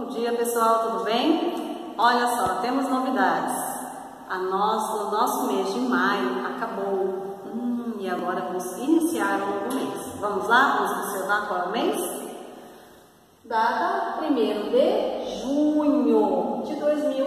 Bom dia, pessoal, tudo bem? Olha só, temos novidades. O nosso mês de maio acabou e agora vamos iniciar um novo mês. Vamos lá? Vamos observar qual é o mês? Data 1º de junho de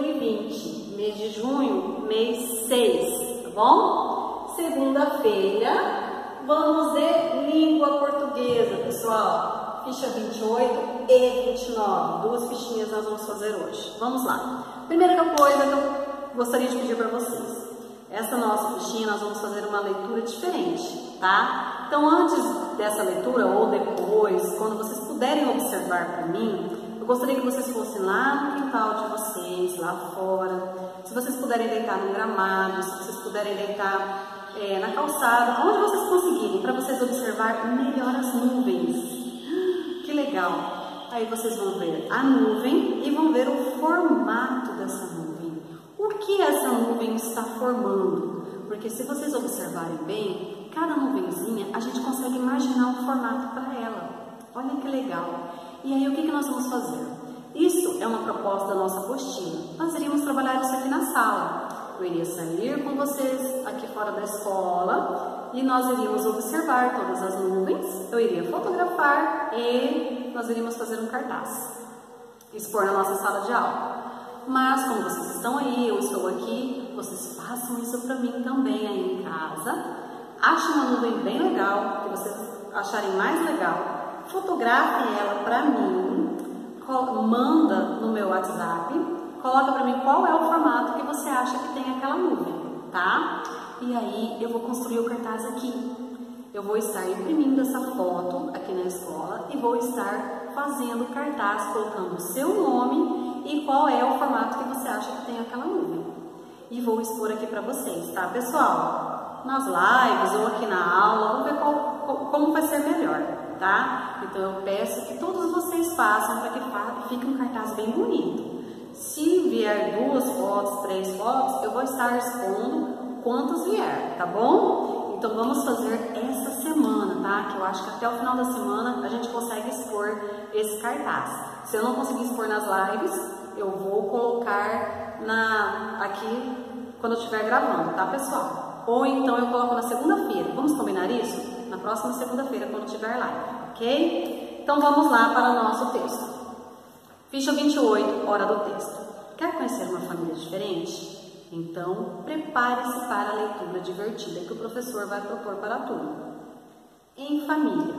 2020. Mês de junho, mês 6, tá bom? Segunda-feira, vamos ver língua portuguesa, pessoal. Ficha 28 e 29. Duas fichinhas nós vamos fazer hoje. Vamos lá. Primeira coisa que eu gostaria de pedir para vocês. Essa nossa fichinha nós vamos fazer uma leitura diferente, tá? Então, antes dessa leitura ou depois, quando vocês puderem observar para mim, eu gostaria que vocês fossem lá no quintal de vocês, lá fora. Se vocês puderem deitar no gramado, se vocês puderem deitar na calçada, onde vocês conseguirem, para vocês observar melhor as nuvens. Que legal! Aí vocês vão ver a nuvem e vão ver o formato dessa nuvem. O que essa nuvem está formando? Porque se vocês observarem bem, cada nuvenzinha a gente consegue imaginar um formato para ela. Olha que legal! E aí o que nós vamos fazer? Isso é uma proposta da nossa apostila. Nós iríamos trabalhar isso aqui na sala. Eu iria sair com vocês aqui fora da escola e nós iríamos observar todas as nuvens, eu iria fotografar e nós iríamos fazer um cartaz, expor na nossa sala de aula. Mas como vocês estão aí, eu estou aqui, vocês façam isso para mim também aí em casa. Achem uma nuvem bem legal, que vocês acharem mais legal, fotografem ela para mim, manda no meu WhatsApp, coloca para mim qual é o formato que você acha que tem aquela nuvem, tá? E aí eu vou construir o cartaz aqui. Eu vou estar imprimindo essa foto aqui na escola e vou estar fazendo o cartaz, colocando o seu nome e qual é o formato que você acha que tem aquela nuvem. E vou expor aqui para vocês, tá, pessoal? Nas lives ou aqui na aula, vamos ver como vai ser melhor, tá? Então eu peço que todos vocês façam para que fique um cartaz bem bonito. Se vier 2 fotos, 3 fotos, eu vou estar expondo quantos vier, tá bom? Então vamos fazer essa semana, tá? Que eu acho que até o final da semana a gente consegue expor esse cartaz. Se eu não conseguir expor nas lives, eu vou colocar aqui quando eu estiver gravando, tá, pessoal? Ou então eu coloco na segunda-feira. Vamos combinar isso? Na próxima segunda-feira, quando tiver live, ok? Então vamos lá para o nosso texto. Ficha 28, hora do texto. Quer conhecer uma família diferente? Então, prepare-se para a leitura divertida que o professor vai propor para a turma. Em família.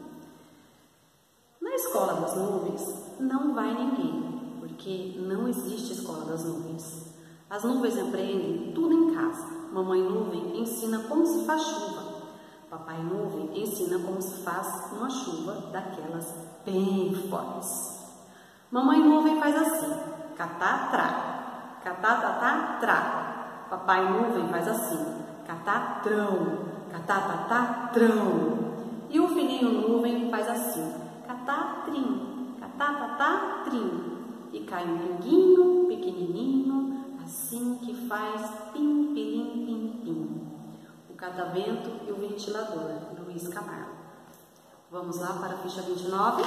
Na escola das nuvens não vai ninguém, porque não existe escola das nuvens. As nuvens aprendem tudo em casa. Mamãe nuvem ensina como se faz chuva. Papai nuvem ensina como se faz uma chuva daquelas bem fortes. Mamãe nuvem faz assim, catá, trá, catá, tatá, trá. Papai nuvem faz assim, catá, trão, catá, tatá, trão. E o filhinho nuvem faz assim, catá, trim, catá, tatá, trim. E cai um pinguinho pequenininho, assim que faz pim, pilim, pim, pim. O catavento e o ventilador, Luiz Camargo. Vamos lá para a ficha 29.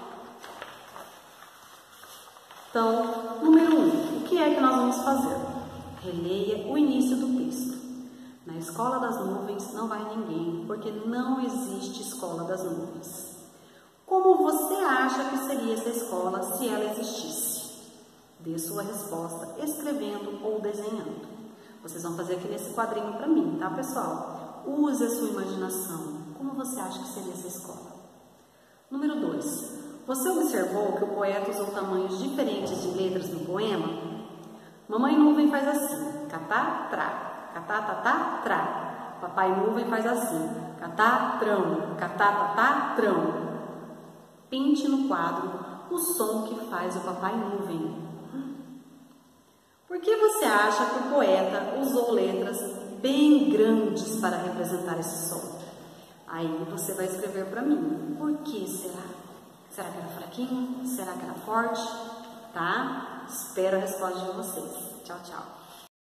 Então, número 1, o que é que nós vamos fazer? Releia o início do texto. Na escola das nuvens não vai ninguém, porque não existe escola das nuvens. Como você acha que seria essa escola se ela existisse? Dê sua resposta escrevendo ou desenhando. Vocês vão fazer aqui nesse quadrinho para mim, tá, pessoal? Use a sua imaginação. Como você acha que seria essa escola? Número 2. Você observou que o poeta usou tamanhos diferentes de letras no poema? Mamãe nuvem faz assim, catá, trá, catá, tatá, trá. Papai nuvem faz assim, catá, trão, catá, tatá, trão. Pinte no quadro o som que faz o papai nuvem. Por que você acha que o poeta usou letras bem grandes para representar esse som? Aí você vai escrever para mim. Por que será? Será que era fraquinho? Será que era forte? Tá? Espero a resposta de vocês. Tchau, tchau.